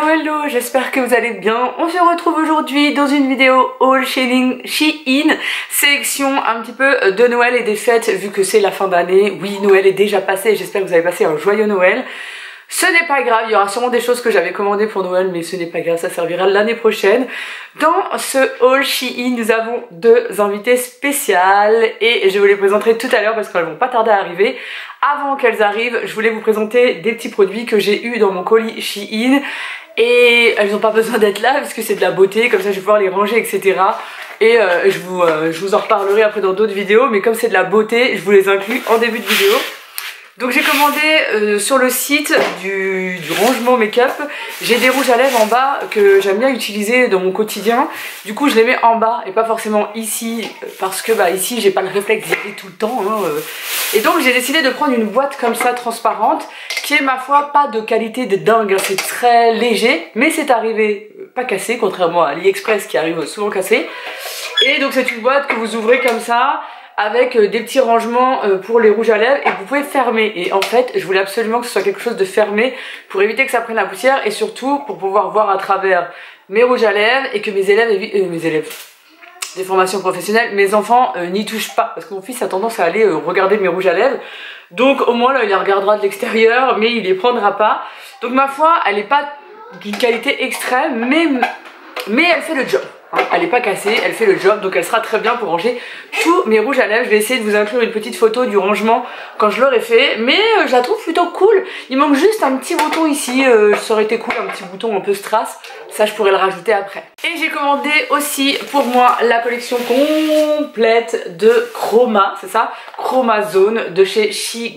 Hello, j'espère que vous allez bien. On se retrouve aujourd'hui dans une vidéo haul Shein, sélection un petit peu de Noël et des fêtes vu que c'est la fin d'année. Oui, Noël est déjà passé, j'espère que vous avez passé un joyeux Noël. Ce n'est pas grave, il y aura sûrement des choses que j'avais commandées pour Noël, mais ce n'est pas grave, ça servira l'année prochaine. Dans ce haul Shein, nous avons deux invités spéciales et je vous les présenterai tout à l'heure parce qu'elles vont pas tarder à arriver. Avant qu'elles arrivent, je voulais vous présenter des petits produits que j'ai eu dans mon colis Shein et elles n'ont pas besoin d'être là parce que c'est de la beauté, comme ça je vais pouvoir les ranger, etc. Et je vous en reparlerai après dans d'autres vidéos, mais comme c'est de la beauté, je vous les inclus en début de vidéo. Donc j'ai commandé sur le site du rangement make-up, j'ai des rouges à lèvres en bas que j'aime bien utiliser dans mon quotidien. Du coup je les mets en bas et pas forcément ici parce que ici j'ai pas le réflexe d'y aller tout le temps. Et donc j'ai décidé de prendre une boîte comme ça transparente qui est ma foi pas de qualité de dingue, c'est très léger mais c'est arrivé pas cassé contrairement à AliExpress qui arrive souvent cassé. Et donc c'est une boîte que vous ouvrez comme ça avec des petits rangements pour les rouges à lèvres et vous pouvez fermer. Et en fait je voulais absolument que ce soit quelque chose de fermé pour éviter que ça prenne la poussière et surtout pour pouvoir voir à travers mes rouges à lèvres et que mes élèves des formations professionnelles, mes enfants n'y touchent pas parce que mon fils a tendance à aller regarder mes rouges à lèvres, donc au moins là il les regardera de l'extérieur mais il les prendra pas. Donc ma foi elle n'est pas d'une qualité extrême mais elle fait le job. Elle n'est pas cassée, elle fait le job, donc elle sera très bien pour ranger tous mes rouges à lèvres. Je vais essayer de vous inclure une petite photo du rangement quand je l'aurai fait, mais je la trouve plutôt cool. Il manque juste un petit bouton ici, ça aurait été cool, un petit bouton un peu strass, ça je pourrais le rajouter après. Et j'ai commandé aussi pour moi la collection complète de Chroma, c'est ça, Chroma Zone de chez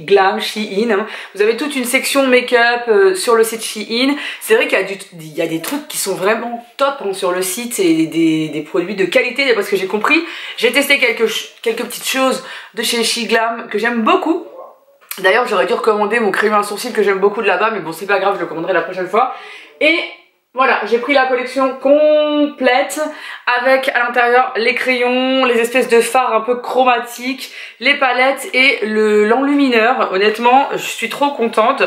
Shein. Vous avez toute une section make-up sur le site Shein. C'est vrai qu'il y a des trucs qui sont vraiment top sur le site et des produits de qualité parce que j'ai compris. J'ai testé quelques petites choses de chez Shein que j'aime beaucoup. D'ailleurs j'aurais dû recommander mon crayon à sourcils que j'aime beaucoup de là-bas, mais bon c'est pas grave, je le commanderai la prochaine fois. Et voilà, j'ai pris la collection complète avec à l'intérieur les crayons, les espèces de fards un peu chromatiques, les palettes et l'enlumineur. Honnêtement je suis trop contente.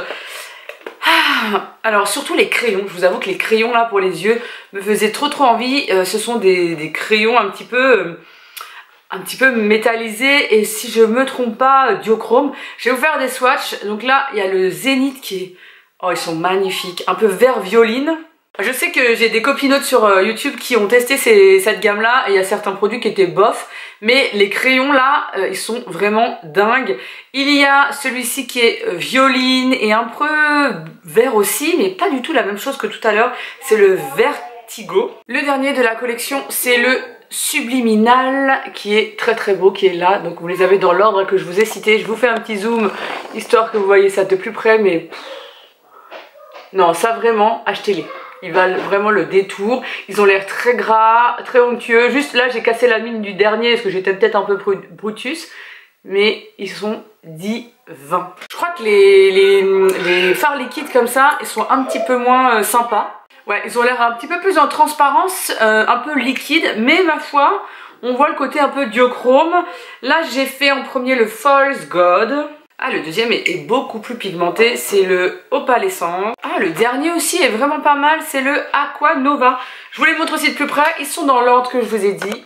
Alors surtout les crayons, je vous avoue que les crayons là pour les yeux me faisaient trop envie. Ce sont des crayons un petit peu métallisés et si je me trompe pas duochrome. Je vais vous faire des swatchs. Donc là il y a le Zénith qui est... Oh ils sont magnifiques, un peu vert violine. Je sais que j'ai des copinotes sur YouTube qui ont testé cette gamme là et il y a certains produits qui étaient bof, mais les crayons là ils sont vraiment dingues. Il y a celui-ci qui est violine et un peu vert aussi, mais pas du tout la même chose que tout à l'heure, c'est le Vertigo. Le dernier de la collection c'est le Subliminal qui est très beau, qui est là, donc vous les avez dans l'ordre que je vous ai cité. Je vous fais un petit zoom histoire que vous voyez ça de plus près, mais non ça vraiment achetez-les. Ils valent vraiment le détour, ils ont l'air très gras, très onctueux. Juste là j'ai cassé la mine du dernier parce que j'étais peut-être un peu Brutus, mais ils sont divins. Je crois que les fards liquides comme ça, ils sont un petit peu moins sympas. Ouais, ils ont l'air un petit peu plus en transparence, un peu liquide, mais ma foi, on voit le côté un peu duochrome. Là j'ai fait en premier le False God. Ah, le deuxième est beaucoup plus pigmenté, c'est le Opalescent. Ah, le dernier aussi est vraiment pas mal, c'est le Aqua Nova. Je vous les montre aussi de plus près, ils sont dans l'ordre que je vous ai dit.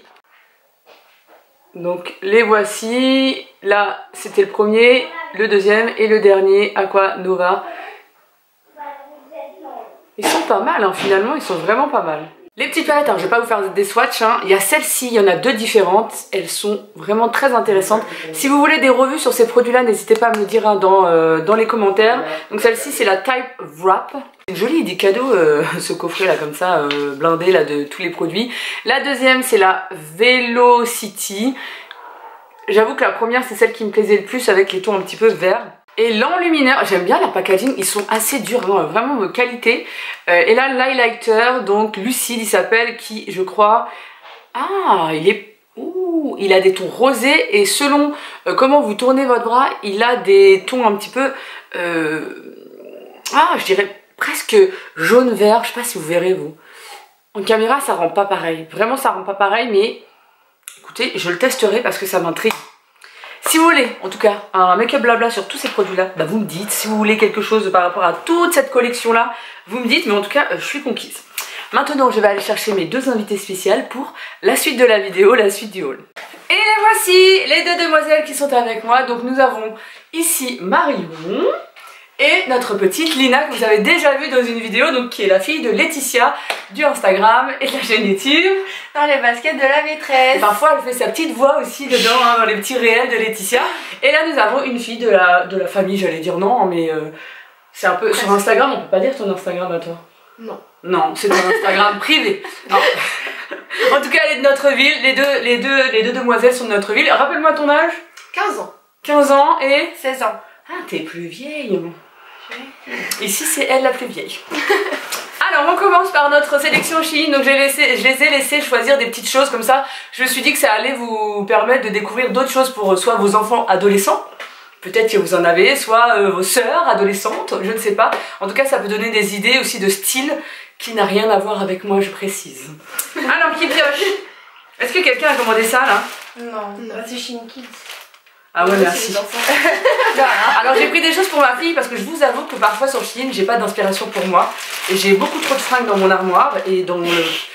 Donc les voici, là c'était le premier, le deuxième et le dernier Aqua Nova. Ils sont pas mal finalement, ils sont vraiment pas mal. Les petites palettes, je vais pas vous faire des swatchs, il y a celle-ci, il y en a deux différentes, elles sont vraiment très intéressantes. Si vous voulez des revues sur ces produits-là, n'hésitez pas à me le dire dans les commentaires. Donc celle-ci c'est la Type Wrap. C'est joli, des cadeaux, ce coffret là comme ça, blindé là de tous les produits. La deuxième c'est la Velocity. J'avoue que la première c'est celle qui me plaisait le plus avec les tons un petit peu verts. Et l'enlumineur, j'aime bien la packaging, ils sont assez durs, vraiment de qualité. Et là, l'highlighter, donc Lucide il s'appelle, qui je crois... Ah, il a des tons rosés et selon comment vous tournez votre bras, il a des tons un petit peu... je dirais presque jaune-vert, je sais pas si vous verrez vous. En caméra ça rend pas pareil, vraiment ça rend pas pareil, mais écoutez, je le testerai parce que ça m'intrigue. Si vous voulez, en tout cas, un make-up blabla sur tous ces produits-là, bah vous me dites. Si vous voulez quelque chose par rapport à toute cette collection-là, vous me dites. Mais en tout cas, je suis conquise. Maintenant, je vais aller chercher mes deux invités spéciales pour la suite de la vidéo, la suite du haul. Et les voici, les deux demoiselles qui sont avec moi. Donc nous avons ici Marion et notre petite Lina que vous avez déjà vue dans une vidéo, donc qui est la fille de Laetitia du Instagram et de la chaîne YouTube. Dans les baskets de la maîtresse. Et parfois elle fait sa petite voix aussi dedans, hein, dans les petits réels de Laetitia. Et là nous avons une fille de la famille, j'allais dire non, mais c'est un peu... Presque. Sur Instagram, on peut pas dire ton Instagram à toi? Non. Non, c'est ton Instagram privé. Non. En tout cas, elle est de notre ville, les deux demoiselles sont de notre ville. Rappelle-moi ton âge. 15 ans. 15 ans et 16 ans. Ah, t'es plus vieille. Ici, c'est elle la plus vieille. Alors, on commence par notre sélection Shein. Donc, je les ai laissés choisir des petites choses comme ça. Je me suis dit que ça allait vous permettre de découvrir d'autres choses pour soit vos enfants adolescents, peut-être que vous en avez, soit vos sœurs adolescentes, je ne sais pas. En tout cas, ça peut donner des idées aussi de style qui n'a rien à voir avec moi, je précise. Alors, qui pioche? Est-ce que quelqu'un a commandé ça, là? Non, c'est Shein Kids. Ah ouais, merci. Alors j'ai pris des choses pour ma fille parce que je vous avoue que parfois sur Shein j'ai pas d'inspiration pour moi et j'ai beaucoup trop de fringues dans mon armoire et dans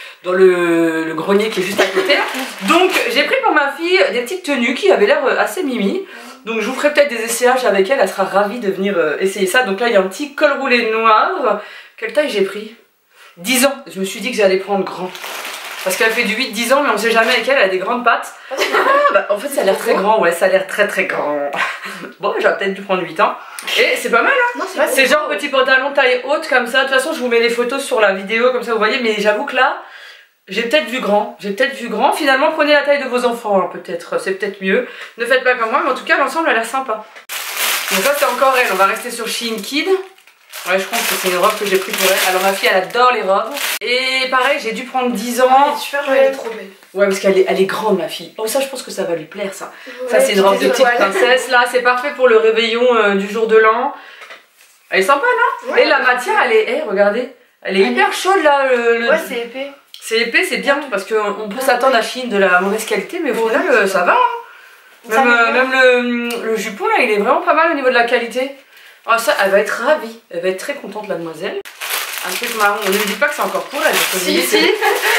le grenier qui est juste à côté. Donc j'ai pris pour ma fille des petites tenues qui avaient l'air assez mimi. Donc je vous ferai peut-être des essayages avec elle, elle sera ravie de venir essayer ça. Donc là il y a un petit col roulé noir. Quelle taille j'ai pris? 10 ans. Je me suis dit que j'allais prendre grand. Parce qu'elle fait du 8-10 ans mais on sait jamais avec elle, elle a des grandes pattes. Bah, en fait ça a l'air très grand, ouais, ça a l'air très grand. Bon, j'aurais peut-être dû prendre 8 ans. Et c'est pas mal, hein. C'est genre petit pantalon taille haute comme ça. De toute façon je vous mets les photos sur la vidéo comme ça vous voyez. Mais j'avoue que là, j'ai peut-être vu grand. Finalement prenez la taille de vos enfants, hein, peut-être, c'est peut-être mieux. Ne faites pas comme moi, mais en tout cas l'ensemble a l'air sympa. Donc ça c'est encore elle, on va rester sur Shein Kid. Ouais, je pense que c'est une robe que j'ai pris pour elle. Alors ma fille elle adore les robes. Et pareil, j'ai dû prendre 10 ans. Elle est super jolie, elle est trop belle. Ouais, parce qu'elle est grande ma fille. Oh ça je pense que ça va lui plaire ça. Ouais, ça c'est une robe de petite princesse. Là c'est parfait pour le réveillon du jour de l'an. Elle est sympa non? Ouais, et la matière elle est, regardez, elle est hyper chaude là. Ouais c'est épais. C'est épais, c'est bien parce qu'on peut s'attendre à Shein de la mauvaise qualité mais au final ça va. Hein. Même le jupon là il est vraiment pas mal au niveau de la qualité. Oh ça, elle va être ravie, elle va être très contente la demoiselle. Un truc marron, on ne lui dit pas que c'est encore pour elle. Si, si.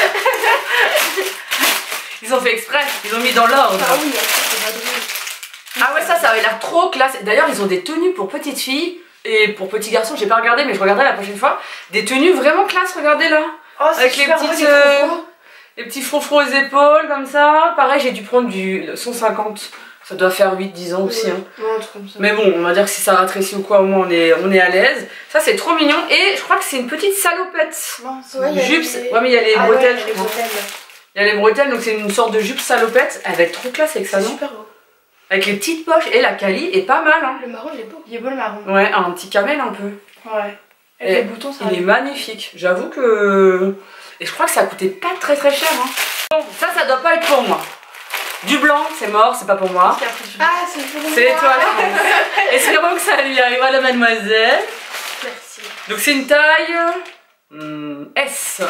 Ils ont fait exprès, ils ont mis dans l'ordre. Ah oui, c'est pas drôle. Ah ouais ça avait l'air trop classe. D'ailleurs ils ont des tenues pour petites filles et pour petits garçons, j'ai pas regardé mais je regarderai la prochaine fois. Des tenues vraiment classe, regardez là. Oh, avec les petites les petits froufrous aux épaules comme ça. Pareil j'ai dû prendre du 150. Ça doit faire 8-10 ans aussi. Hein. Ouais, un truc comme ça. Mais bon, on va dire que si ça rétrécit ou quoi, au moins on est à l'aise. Ça c'est trop mignon. Et je crois que c'est une petite salopette. Non, jupe. Ouais, mais il y a les bretelles, je crois. Il y a les bretelles, donc c'est une sorte de jupe salopette. Elle va être trop classe avec ça, non? Super beau. Avec les petites poches. Et la cali est pas mal. Hein. Le marron, il est beau. Il est beau le marron. Ouais, un petit camel un peu. Ouais. Et les boutons, ça. Il est magnifique. J'avoue que. Et je crois que ça a coûté pas très cher. Hein. Bon, ça doit pas être pour moi. Du blanc, c'est mort, c'est pas pour moi. Ah, c'est pour moi. C'est toi, je pense. Espérons que ça lui arrivera à la mademoiselle. Merci. Donc c'est une taille S.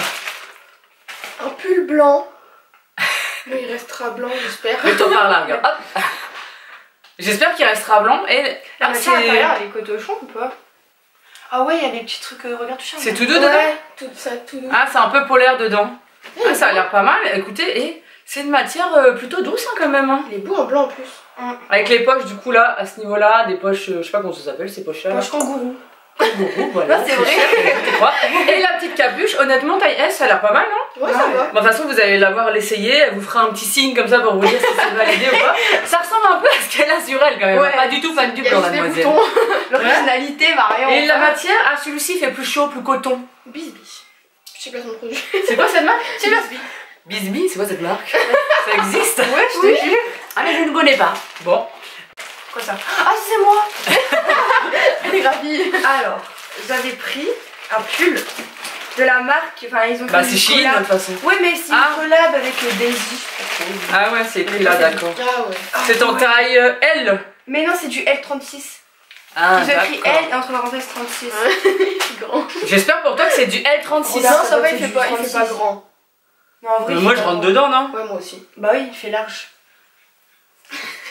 Un pull blanc. Mais il restera blanc, j'espère. Je t'en parle là, regarde. Hop. J'espère qu'il restera blanc. Et ah, mais ça, à l'intérieur, elle est cotochon ou pas? Ah ouais, il y a des petits trucs, regarde tout ça. C'est tout doux dedans? Ouais, tout ça, tout doux. Ah, c'est un peu polaire dedans. Ah, ça a l'air pas mal. Écoutez, et c'est une matière plutôt douce hein, quand même. Hein. Il est beau en blanc en plus. Avec les poches du coup là, à ce niveau-là, des poches, je sais pas comment ça s'appelle ces poches là. Poche kangourou. Kangourou, voilà. C'est vrai. Et la petite capuche, honnêtement taille S, ça a l'air pas mal non? Ouais, ça va. De toute façon vous allez la voir l'essayer, elle vous fera un petit signe comme ça pour vous dire si c'est validé ou pas. Ça ressemble un peu à ce qu'elle a sur elle quand même. Ouais. Pas du tout fan du blanc mademoiselle. L'originalité Marion. Et la matière, ah celui-ci fait plus chaud, plus coton. Bisbee. Je sais pas son produit. C'est quoi cette marque? Bisbee. Bisbee, c'est quoi cette marque? Ça existe? Ouais, je te jure. Ah mais je ne connais pas. Bon. Quoi ça? Ah c'est moi. Elle est ravie. Alors, j'avais pris un pull de la marque, enfin ils ont fait c'est Shein de toute façon. Ouais mais c'est une collab avec Daisy. Ah ouais c'est écrit là d'accord. Ah ouais. C'est en taille L. Mais non c'est du L36. Ah, ils ont écrit L et entre parenthèses 36. C'est grand. J'espère pour toi que c'est du L36. Non ça va il fait pas grand. Non, en vrai, moi je rentre dedans non? Ouais moi aussi. Bah oui il fait large.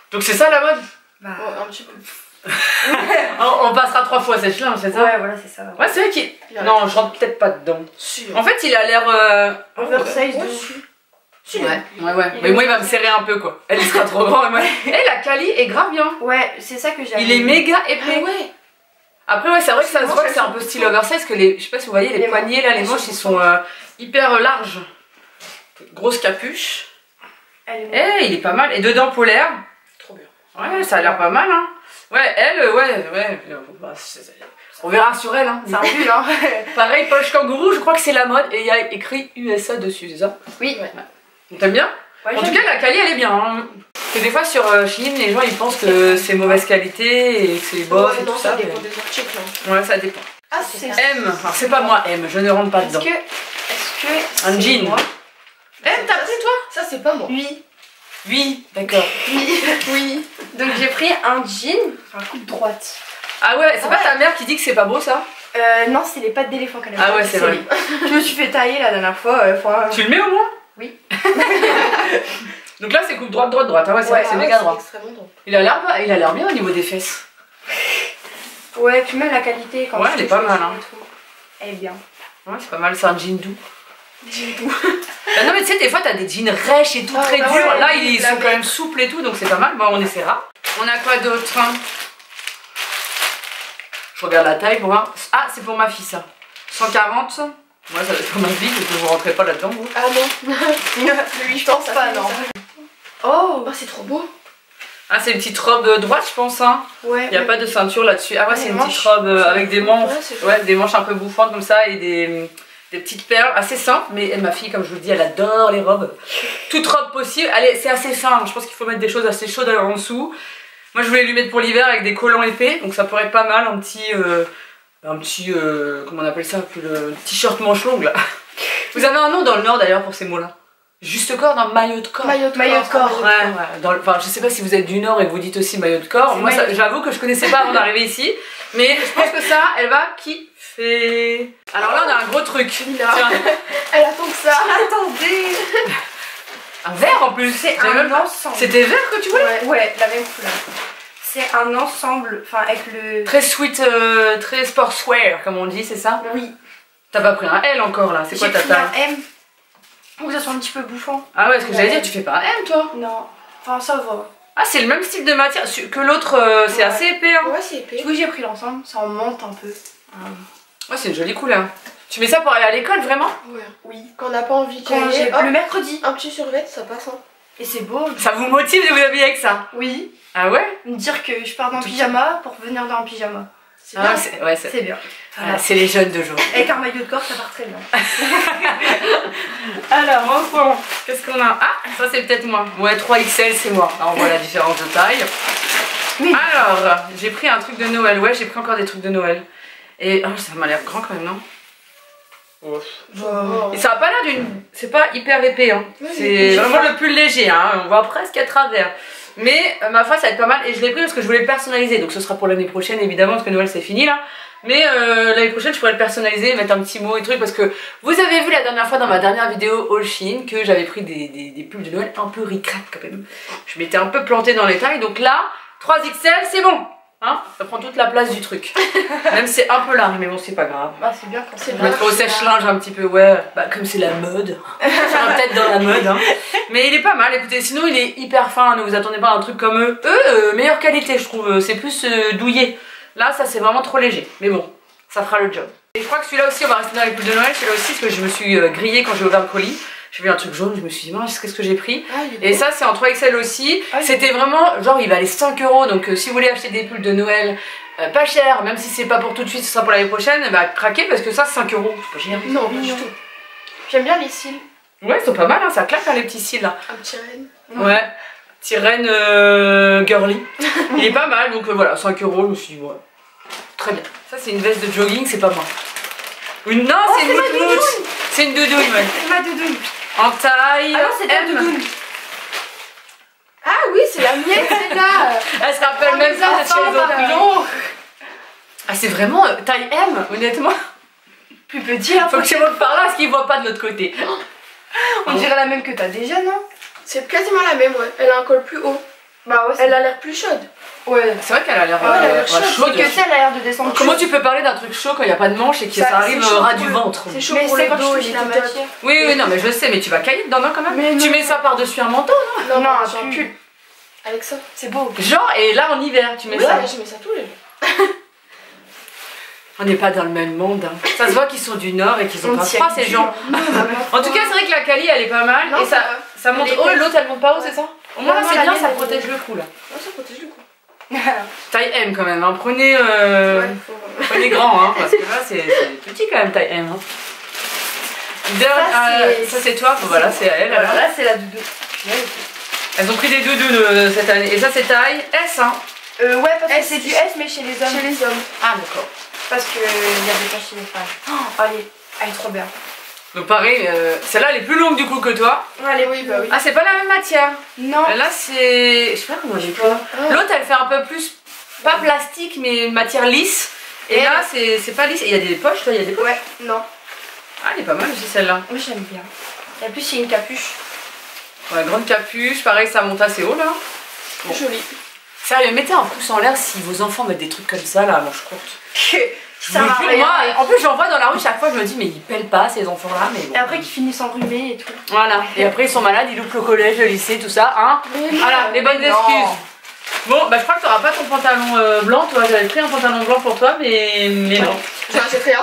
Donc c'est ça la mode? Bah, Ouais, un petit peu. On passera 3 fois cette là, c'est ça? ouais, voilà, c'est ça. Ouais, c'est vrai qu'il... Non, je rentre peut-être pas dedans. Si. En fait, il a l'air... Oversize Ouais, dessus. Si. Ouais. Mais moi, il va me serrer un peu, quoi. Elle, il sera trop grand. Et moi... la Cali est grave bien. Ouais, c'est ça que j'ai. Il est méga Ah épais. ouais. Après, ouais, c'est vrai que ça se voit que c'est un peu style oversize, que les... Je sais pas si vous voyez, les poignets, là, les manches, ils sont hyper larges. Grosse capuche. Eh, il est pas mal. Et dedans, polaire. Trop bien. Ouais, ça a l'air pas mal, hein. Ouais, elle, ouais. Bah, on verra sur elle, hein. C'est un pull, hein. Pareil, poche kangourou, je crois que c'est la mode. Et il y a écrit USA dessus, c'est ça? Oui. Ouais. T'aimes bien? Ouais, en tout cas, la quali, elle est bien, hein. Parce que des fois, sur Shein, les gens, ils pensent que c'est mauvaise qualité et que c'est bof et non, tout ça ça. dépend Mais... des articles. Hein. Ouais, ça dépend. Ah, c'est ça. M, alors c'est pas moi M, je ne rentre pas dedans. Est-ce que. Un jean. Moi M, t'as pris toi? Ça, c'est pas moi. Oui. Oui, d'accord. Oui. Oui. Donc j'ai pris un jean, un coup de droite. Ah ouais, c'est pas ta mère qui dit que c'est pas beau ça? Non, c'est les pattes d'éléphant qu'elle a. Ah ouais, c'est vrai. Je me suis fait tailler la dernière fois. Tu le mets au moins? Oui. Donc là, c'est coupe droite. Ah ouais, c'est vrai que c'est méga droit. Extrêmement droit. Il a l'air bien au niveau des fesses. Ouais, puis même la qualité quand Ouais, elle est pas mal, hein. Elle est bien. Ouais, c'est pas mal, c'est un jean doux. Jean doux. Bah non mais tu sais, des fois t'as des jeans rêches et tout, Ah, très bah durs. ouais, Là, ils la sont quand même souples et tout, donc c'est pas mal. Bon, on essaiera. On a quoi d'autre? Je regarde la taille pour voir. Ah, c'est pour ma fille ça. 140. Moi, ça va être pour ma fille, parce que vous rentrez pas là-dedans, vous. Ah non. Lui, je pense pas, non. Oh, Oh, c'est trop beau. Ah, c'est une petite robe droite, je pense, hein. ouais. Il n'y a pas de ceinture là-dessus. Ah ouais, c'est une manches. petite robe avec des manches. Ouais, Des manches un peu bouffantes comme ça et des petites perles assez simples. Mais ma fille, comme je vous le dis, elle adore les robes. Toute robe possible. Allez, c'est assez simple. Je pense qu'il faut mettre des choses assez chaudes en dessous. Moi, je voulais lui mettre pour l'hiver avec des collants épais. Donc ça pourrait être pas mal. Un petit comment on appelle ça? Le t-shirt manche longue là. Vous avez un nom dans le Nord d'ailleurs pour ces mots-là? Juste corps, dans maillot de corps. Maillot de corps. Ouais. Enfin, je sais pas si vous êtes du Nord et que vous dites aussi maillot de corps. Moi, j'avoue que je connaissais pas avant d'arriver ici. Mais je pense que ça, elle va kiffer. Alors là, on a un gros truc. Là. Elle attend que ça. Attendez. Un vert en plus. C'est un ensemble. C'était vert que tu voulais? Ouais, la même couleur. C'est un ensemble, enfin avec le... Très sweet, très sportswear comme on dit, c'est ça? Oui. T'as pas pris un L encore là? C'est quoi ta taille? J'ai pris un M. Ou ça soit un petit peu bouffant. Ah ouais, ce que j'allais dire, tu fais pas un M toi? Non. Enfin ça va. Ah, c'est le même style de matière que l'autre, c'est assez épais hein. Ouais, c'est épais. Oui, j'ai pris l'ensemble, ça en monte un peu. Ouais, c'est une jolie couleur. Tu mets ça pour aller à l'école vraiment? Ouais. Oui. Quand on n'a pas envie de Quand j'ai hop, le mercredi. un petit survêt, ça passe. Hein. Et c'est beau. Ça vous motive de vous habiller avec ça? Oui. Ah ouais? Me dire que je pars dans le pyjama pour venir dans le pyjama. C'est Ah, bien. C'est bien. Voilà, c'est les jeunes de jour. Avec un maillot de corps, ça part très bien. Alors, enfin, qu'est-ce qu'on a? Ah, ça c'est peut-être moi. Ouais, 3XL c'est moi. Alors, on voit la différence de taille. Mais... Alors, j'ai pris un truc de Noël. Ouais, j'ai pris encore des trucs de Noël. Et oh, ça m'a l'air grand quand même, non? Oh. Et ça a pas l'air d'une... C'est pas hyper épais, hein. Oui, C'est vraiment le pull léger, hein. On voit presque à travers. Mais ma foi, ça va être pas mal. Et je l'ai pris parce que je voulais le personnaliser. Donc ce sera pour l'année prochaine, évidemment, parce que Noël c'est fini là. Mais l'année prochaine, je pourrais le personnaliser, mettre un petit mot et truc. Parce que vous avez vu la dernière fois dans ma dernière vidéo All Shein que j'avais pris des pulls de Noël un peu ric-rac quand même. Je m'étais un peu plantée dans les tailles. Donc là, 3XL, c'est bon. Hein, ça prend toute la place du truc. Même c'est un peu large, mais bon, c'est pas grave. Bah, c'est bien quand c'est Je mettrai au sèche-linge un petit peu, ouais. Bah, comme c'est la mode. Ça va peut-être dans la mode, hein. Mais il est pas mal, écoutez. Sinon, il est hyper fin. Ne vous attendez pas à un truc comme eux. Meilleure qualité, je trouve. C'est plus douillet. Là, ça, c'est vraiment trop léger. Mais bon, ça fera le job. Et je crois que celui-là aussi, on va rester dans les pulls de Noël. Celui-là aussi, parce que je me suis grillée quand j'ai ouvert le colis. J'ai vu un truc jaune, je me suis dit, mince, qu'est-ce que j'ai pris? Et ça, c'est en 3XL aussi. C'était vraiment, genre, il valait 5 €. Donc, si vous voulez acheter des pulls de Noël pas cher, même si c'est pas pour tout de suite, ce sera pour l'année prochaine, bah craquez parce que ça, 5 €. C'est pas cher. Non, pas du tout. J'aime bien les cils. Ouais, ils sont pas mal, hein, ça claque hein, les petits cils là. Un petit renne. Ouais, petit renne girly. Il est pas mal, donc voilà, 5 €, je me suis dit, ouais. Très bien. Ça, c'est une veste de jogging, c'est pas moi. Non, c'est une moumoute. C'est une doudoune, ouais. C'est ma doudoune. En taille. Ah non, c'est ta doudoune. Ah oui, c'est la mienne, c'est là. Elle se rappelle même pas parce qu'elles ont plus long. Ah, c'est vraiment taille M, honnêtement. Plus petit, hein. Faut que je monte par là parce qu'ils voient pas de l'autre côté. On dirait la même que t'as déjà, non? C'est quasiment la même, ouais. Elle a un col plus haut. Bah ouais, Elle a l'air plus chaude. Ouais. C'est vrai qu'elle a l'air elle a l'air chaude. chaude. C'est que ça, elle a l'air de descendre. Comment tu peux parler d'un truc chaud quand il n'y a pas de manche et que ça arrive c'est chaud ras pour du le- ventre? C'est chaud Mais pour c'est le quand tu dos, touches il est la tout matière. top. Oui, non, mais je sais, mais tu vas cailler dedans non, quand même. Mais Tu non. mets ça par-dessus un manteau, Non, Non, j'ai un pull. Avec ça. C'est beau. genre, et là en hiver, tu mets Ouais, ça. je mets ça tous les jours. On n'est pas dans le même monde. Hein. Ça se voit qu'ils sont du Nord et qu'ils ont On pas t'y froid, ces habitue, gens. hein. En tout cas, c'est vrai que la Cali, elle est pas mal. Non, et ça, ça monte Elle est haut et épaisse. l'autre, elle monte pas haut, c'est ça? Au moins, là, Non, c'est la bien, mienne, ça elle protège est- le cou, là. Ouais, ça protège le cou. Taille M, quand même. Hein. Prenez, Ouais, prenez grand, hein, parce que là, c'est petit, quand même, taille M. Hein. Ça, c'est toi. Bon, voilà, c'est à elle. Voilà, alors. là, c'est la doudou. Elles ont pris des doudous de cette année. Et ça, c'est taille S, hein. Ouais, parce que S, c'est du S, mais chez les hommes. Chez les hommes. Ah, d'accord. Parce qu'il y a des pas chez les femmes. Oh, allez, elle est trop bien. Donc, pareil, celle-là, elle est plus longue, du coup, que toi. Allez, Oui, bah oui. Ah, c'est pas la même matière. Non. Là, c'est. Je sais pas comment elle est. L'autre, elle fait un peu plus. Pas plastique, mais une matière lisse. Et là, c'est pas lisse. Et il y a des poches, toi, il y a des poches. Ouais, non. Ah, elle est pas mal aussi, celle-là. Oui, j'aime bien. Et en plus, il y a une capuche. Ouais, grande capuche. Pareil, ça monte assez haut, là. Bon. Joli. Sérieux, mettez un pouce en l'air si vos enfants mettent des trucs comme ça, là, à manches courtes. Je Ça vous va jure, rien moi, avec. en plus, j'en vois dans la rue chaque fois, je me dis, mais ils pèlent pas, ces enfants-là. Mais bon. Et après, qu'ils finissent enrhumés et tout. Voilà. Et après, ils sont malades, ils loupent le collège, le lycée, tout ça, hein. Mais non. Voilà, les bonnes Non. excuses. Bon, bah je crois que t'auras pas ton pantalon blanc, toi. J'avais pris un pantalon blanc pour toi, mais non. J'en achète rien.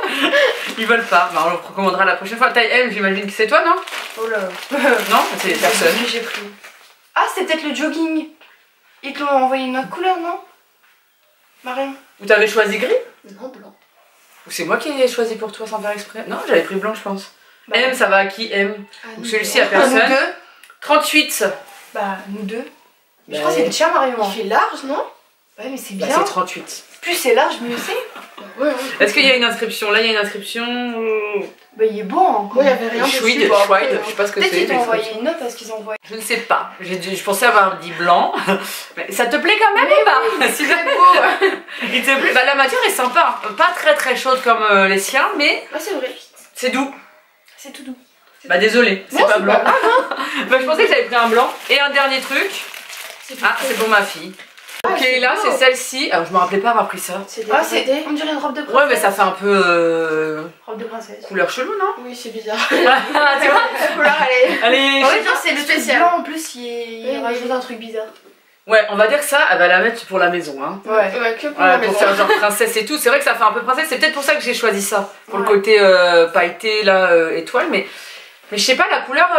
Ils veulent pas. Bah, on le recommandera la prochaine fois. Taille M, j'imagine que c'est toi, non? Oh là. Non, c'est personne. Ce que j'ai pris. Ah, c'est peut-être le jogging. Ils te l'ont envoyé une autre couleur, non Marion? Ou t'avais choisi gris? Non, blanc. Ou c'est moi qui ai choisi pour toi sans faire exprès? Non, j'avais pris blanc, je pense. Bah, M, ça va à qui? M. Ah, Donc non. celui-ci à Nous personne. deux. 38. Bah, nous deux. Bah, Je crois que c'est le tien, Marion. Il fait large, non? Ouais, mais c'est bah, bien. c'est 38. Plus c'est large, mieux c'est. Ouais, ouais. Est-ce qu'il y a une inscription? Là, il y a une inscription. Bah, il est beau, hein. Moi, il y avait rien dessus. Schwid, bon, après, Schweid, je sais pas ce que Peut-être c'est. qu'ils t'ont envoyé l'inscription. une note parce qu'ils ont envoyé. Je ne sais pas. Je pensais avoir dit blanc. Mais ça te plaît quand même ou pas? Si C'est beau. il te plaît. Bah, la matière est sympa. Pas très très chaude comme les siens, mais Ah, c'est vrai. c'est doux. C'est tout doux. Bah désolé, c'est Non, pas c'est blanc. pas grave, Bah, je pensais que j'avais pris un blanc. Et un dernier truc. Ah, c'est pour ma fille. Ah, Ok, c'est là beau. c'est celle-ci. Alors je me rappelais pas avoir pris ça. C'est Ah, c'est. dégradé. On dirait une robe de princesse. Ouais, mais ça fait un peu Robe de princesse. couleur chelou, non? Oui, c'est bizarre. Tu vois? La couleur, elle est... Allez, En fait, genre, c'est le truc spécial. blanc en plus, il Oui, rajoute oui. un truc bizarre. ouais, on va dire que ça, elle va la mettre pour la maison, hein. Ouais. Ouais, que pour Ouais, la pour maison. faire genre princesse et tout. C'est vrai que ça fait un peu princesse. C'est peut-être pour ça que j'ai choisi ça. Pour le Ouais. côté pailleté, là, étoile. Mais je sais pas, la couleur.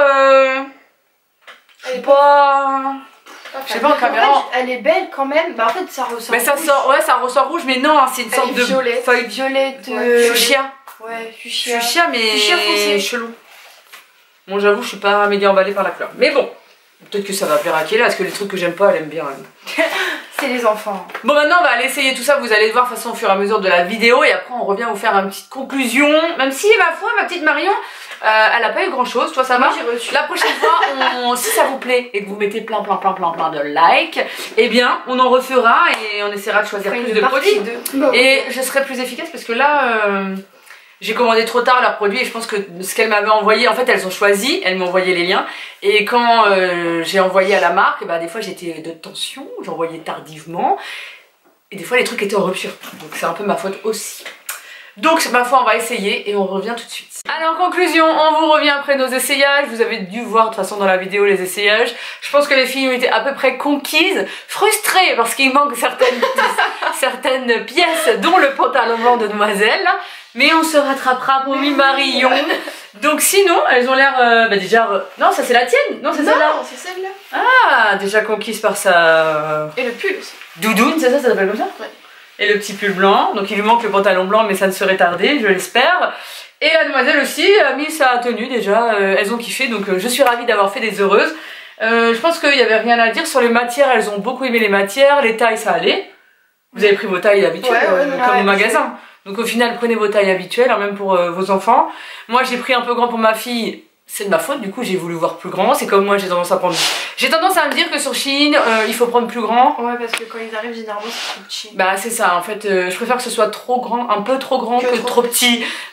Elle est pas. Je sais pas en En fait, caméra. elle est belle quand même. Bah, en fait, ça ressort. Mais ça rouge. sort, ouais, ça ressort rouge, mais non, hein, c'est une Elle sorte est de violette. feuille Violette. Ouais, fuchsia. Ouais, fuchsia. Fuchsia, mais Fuchsia foncé. chelou. Bon, j'avoue, je suis pas méga emballée par la couleur. Mais bon, peut-être que ça va plaire à Kéla, parce que les trucs que j'aime pas, elle aime bien. Elle. C'est les enfants. Bon, maintenant, on va aller essayer tout ça. Vous allez le voir de toute façon au fur et à mesure de la vidéo. Et après, on revient vous faire une petite conclusion. Même si, ma foi, ma petite Marion, elle a pas eu grand chose. Toi, ça va? Moi, j'ai reçu. La prochaine fois, si ça vous plaît et que vous mettez plein de likes, eh bien, on en refera et on essaiera de choisir plus de produits. Bon. Et je serai plus efficace parce que là, j'ai commandé trop tard leurs produits et je pense que ce qu'elles m'avaient envoyé, en fait, elles ont choisi, elles m'ont envoyé les liens. Et quand j'ai envoyé à la marque, bah, des fois j'étais de tension, j'envoyais tardivement. Et des fois, les trucs étaient en rupture. Donc, c'est un peu ma faute aussi. Donc, ma foi, on va essayer et on revient tout de suite. Allez, en conclusion, on vous revient après nos essayages. Vous avez dû voir de toute façon dans la vidéo les essayages. Je pense que les filles ont été à peu près conquises, frustrées parce qu'il manque certaines pièces, dont le pantalon blanc de Demoiselle. Mais on se rattrapera, promis Marion. Donc sinon, elles ont l'air bah déjà... Non, ça c'est la tienne. Non, c'est celle-là. Non, c'est celle-là. Ah, déjà conquise par sa Et le pull aussi. doudoune, c'est ça s'appelle comme ça? Ouais. Et le petit pull blanc. Donc il lui manque le pantalon blanc, mais ça ne serait tardé, je l'espère. Et la demoiselle aussi a mis sa tenue déjà. Elles ont kiffé, donc je suis ravie d'avoir fait des heureuses. Je pense qu'il n'y avait rien à dire sur les matières. Elles ont beaucoup aimé les matières. Les tailles, ça allait. Vous avez pris vos tailles habituelles, comme au magasin. Donc au final, prenez vos tailles habituelles, hein, même pour vos enfants. Moi, j'ai pris un peu grand pour ma fille. C'est de ma faute, du coup, j'ai voulu voir plus grand. C'est comme moi, j'ai tendance à prendre... J'ai tendance à me dire que sur Shein, il faut prendre plus grand. Ouais, parce que quand ils arrivent, généralement, c'est trop petit. Bah c'est ça, en fait, je préfère que ce soit trop grand, un peu trop grand que trop petit.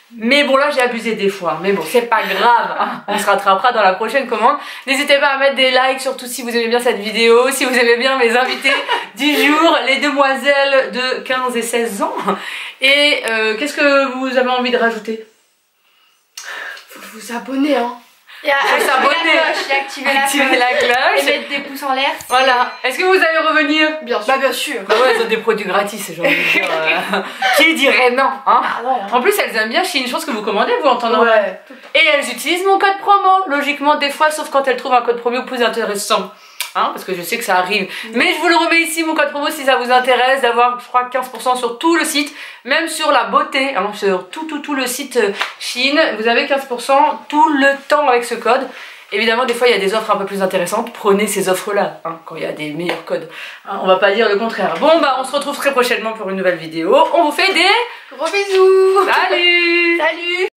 Mais bon là j'ai abusé des fois, mais bon c'est pas grave, hein. On se rattrapera dans la prochaine commande. N'hésitez pas à mettre des likes, surtout si vous aimez bien cette vidéo, si vous aimez bien mes invités du jour, les demoiselles de 15 et 16 ans. Et qu'est-ce que vous avez envie de rajouter? Faut vous abonner, hein. Et activer la cloche. Et mettre des pouces en l'air. Voilà. Est-ce que vous allez revenir? Bien sûr. Bah bien sûr. Bah ouais, elles ont des produits gratis, j'ai envie de dire. Qui dirait non, hein? Ah ouais, hein. En plus, elles aiment bien Shein, chose que vous commandez, vous entendez. Ouais. Et elles utilisent mon code promo, logiquement, des fois, sauf quand elles trouvent un code promo plus intéressant. Hein, parce que je sais que ça arrive. Mais je vous le remets ici, mon code promo, si ça vous intéresse, d'avoir, je crois, 15% sur tout le site, même sur la beauté, hein, sur tout le site Shein. Vous avez 15% tout le temps avec ce code. Évidemment, des fois, il y a des offres un peu plus intéressantes. Prenez ces offres-là, hein, quand il y a des meilleurs codes. Hein, on va pas dire le contraire. Bon, bah, on se retrouve très prochainement pour une nouvelle vidéo. On vous fait des Gros bisous. salut. Salut.